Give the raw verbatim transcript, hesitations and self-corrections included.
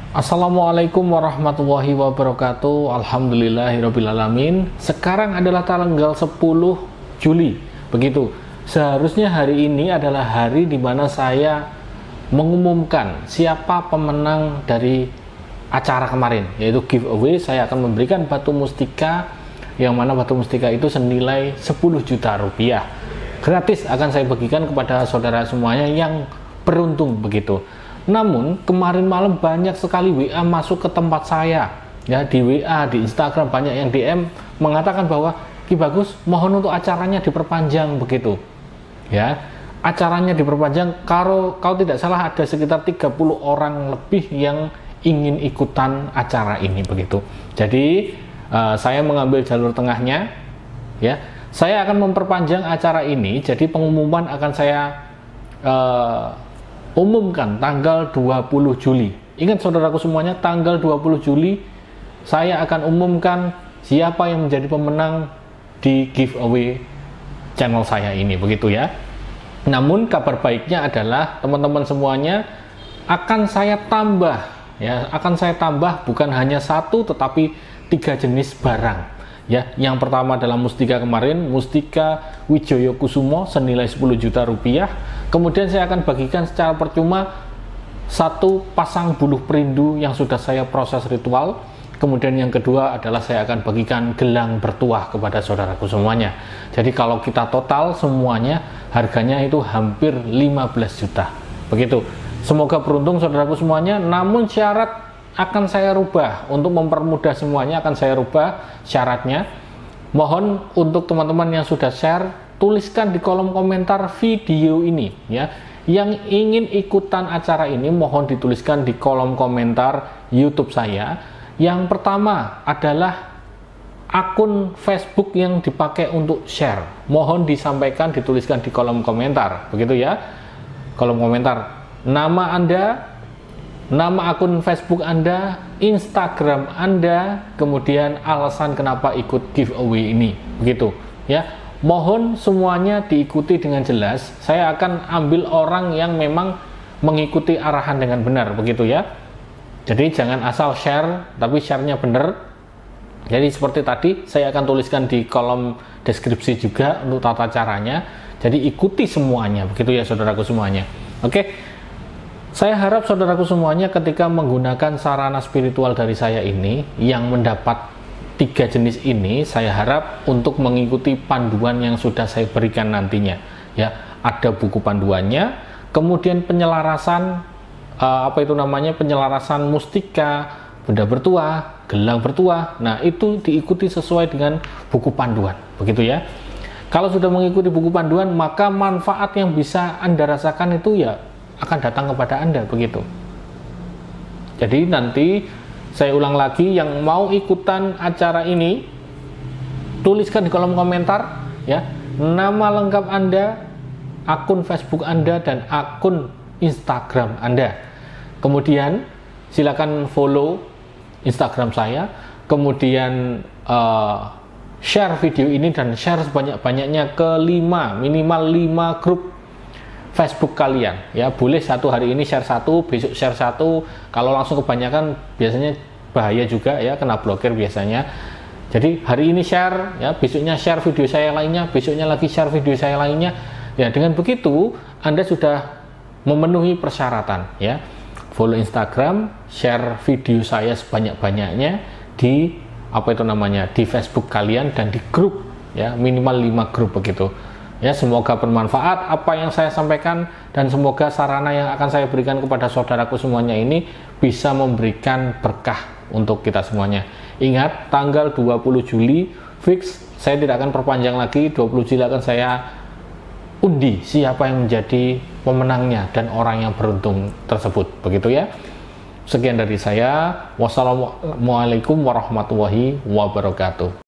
Assalamualaikum warahmatullahi wabarakatuh. Alhamdulillahirrabbilalamin. Sekarang adalah tanggal sepuluh Juli. Begitu. Seharusnya hari ini adalah hari di mana saya mengumumkan siapa pemenang dari acara kemarin, yaitu giveaway. Saya akan memberikan batu mustika, yang mana batu mustika itu senilai sepuluh juta rupiah. Gratis akan saya bagikan kepada saudara semuanya yang beruntung begitu. Namun kemarin malam banyak sekali W A masuk ke tempat saya, ya, di W A, di Instagram banyak yang D M mengatakan bahwa Ki Bagus mohon untuk acaranya diperpanjang begitu, ya, acaranya diperpanjang. Kalau kalau tidak salah ada sekitar tiga puluh orang lebih yang ingin ikutan acara ini begitu. Jadi uh, saya mengambil jalur tengahnya, ya, saya akan memperpanjang acara ini. Jadi pengumuman akan saya uh, umumkan tanggal dua puluh Juli. Ingat saudaraku semuanya, tanggal dua puluh Juli saya akan umumkan siapa yang menjadi pemenang di giveaway channel saya ini begitu ya. Namun kabar baiknya adalah teman-teman semuanya akan saya tambah, ya, akan saya tambah bukan hanya satu tetapi tiga jenis barang. Ya, yang pertama adalah mustika kemarin, mustika Wijaya Kusumo senilai sepuluh juta rupiah. Kemudian saya akan bagikan secara percuma satu pasang buluh perindu yang sudah saya proses ritual. Kemudian yang kedua adalah saya akan bagikan gelang bertuah kepada saudaraku semuanya. Jadi kalau kita total semuanya harganya itu hampir lima belas juta. Begitu. Semoga beruntung saudaraku semuanya. Namun syarat akan saya rubah untuk mempermudah semuanya, akan saya rubah syaratnya. Mohon untuk teman-teman yang sudah share, tuliskan di kolom komentar video ini, ya, yang ingin ikutan acara ini mohon dituliskan di kolom komentar YouTube saya. Yang pertama adalah akun Facebook yang dipakai untuk share, mohon disampaikan, dituliskan di kolom komentar begitu ya, kolom komentar nama Anda, nama akun Facebook Anda, Instagram Anda, kemudian alasan kenapa ikut giveaway ini, begitu ya. Mohon semuanya diikuti dengan jelas. Saya akan ambil orang yang memang mengikuti arahan dengan benar, begitu ya. Jadi jangan asal share, tapi share-nya benar. Jadi seperti tadi, saya akan tuliskan di kolom deskripsi juga untuk tata caranya. Jadi ikuti semuanya, begitu ya saudaraku semuanya. Oke. Saya harap saudaraku semuanya ketika menggunakan sarana spiritual dari saya ini yang mendapat tiga jenis ini, saya harap untuk mengikuti panduan yang sudah saya berikan nantinya. Ya, ada buku panduannya, kemudian penyelarasan uh, apa itu namanya penyelarasan mustika, benda bertuah, gelang bertuah. Nah, itu diikuti sesuai dengan buku panduan, begitu ya. Kalau sudah mengikuti buku panduan, maka manfaat yang bisa Anda rasakan itu ya akan datang kepada Anda begitu. Jadi nanti saya ulang lagi, yang mau ikutan acara ini tuliskan di kolom komentar ya nama lengkap Anda, akun Facebook Anda dan akun Instagram Anda. Kemudian silakan follow Instagram saya, kemudian uh, share video ini dan share sebanyak-banyaknya ke lima, minimal lima grup Facebook kalian ya. Boleh satu hari ini share satu, besok share satu. Kalau langsung kebanyakan biasanya bahaya juga ya, kena blokir biasanya. Jadi hari ini share ya, besoknya share video saya lainnya, besoknya lagi share video saya lainnya. Ya, dengan begitu Anda sudah memenuhi persyaratan ya. Follow Instagram, share video saya sebanyak-banyaknya di apa itu namanya di Facebook kalian dan di grup ya, minimal lima grup begitu. Ya, semoga bermanfaat apa yang saya sampaikan dan semoga sarana yang akan saya berikan kepada saudaraku semuanya ini bisa memberikan berkah untuk kita semuanya. Ingat, tanggal dua puluh Juli fix, saya tidak akan perpanjang lagi. Dua puluh Juli akan saya undi siapa yang menjadi pemenangnya dan orang yang beruntung tersebut, begitu ya. Sekian dari saya. Wassalamualaikum warahmatullahi wabarakatuh.